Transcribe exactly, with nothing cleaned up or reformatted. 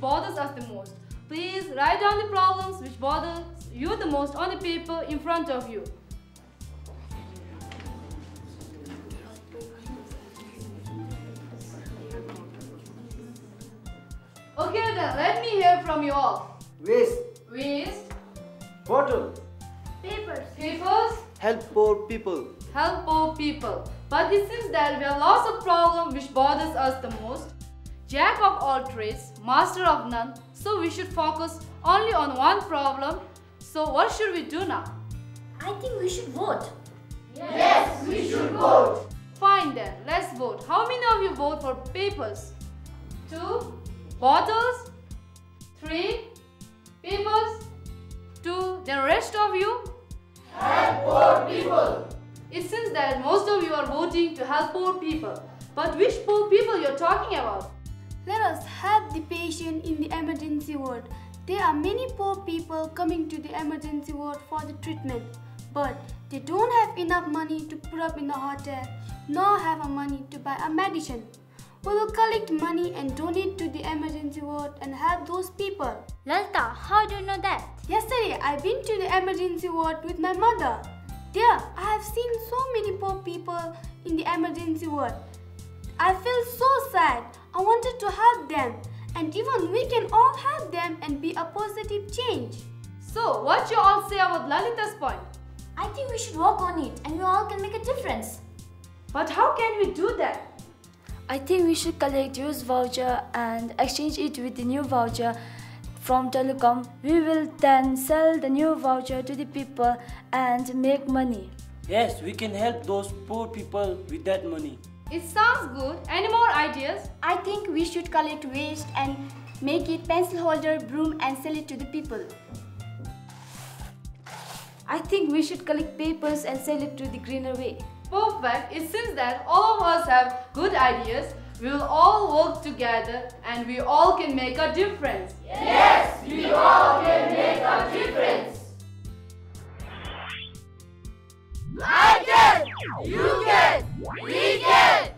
bothers us the most. Please write down the problems which bother you the most on the paper in front of you. Okay then, let me hear from you all. Waste. Waste. Bottle. Papers. Papers. Help poor people. Help poor people. But it seems that we have lots of problems which bothers us the most. Jack of all trades, master of none. So we should focus only on one problem. So what should we do now? I think we should vote. Yes, we should vote. Fine then, let's vote. How many of you vote for papers? Two. Bottles? Three. Papers? Two. Then rest of you? Help poor people. It seems that most of you are voting to help poor people. But which poor people you're talking about? Let us help the patient in the emergency ward. There are many poor people coming to the emergency ward for the treatment, but they don't have enough money to put up in the hotel, nor have a money to buy a medicine. We will collect money and donate to the emergency ward and help those people. Lalita, how do you know that? Yesterday, I've been to the emergency ward with my mother. There, I have seen so many poor people in the emergency ward. I feel so sad. I wanted to help them, and even we can all help them and be a positive change. So, what you all say about Lalita's point? I think we should work on it and we all can make a difference. But how can we do that? I think we should collect used voucher and exchange it with the new voucher from telecom. We will then sell the new voucher to the people and make money. Yes, we can help those poor people with that money. It sounds good. Any more ideas? I think we should collect waste and make it pencil holder, broom and sell it to the people. I think we should collect papers and sell it to the greener way. Perfect. It seems that all of us have good ideas. We will all work together and we all can make a difference. Yes, we all can make a difference. I can, you can, we can.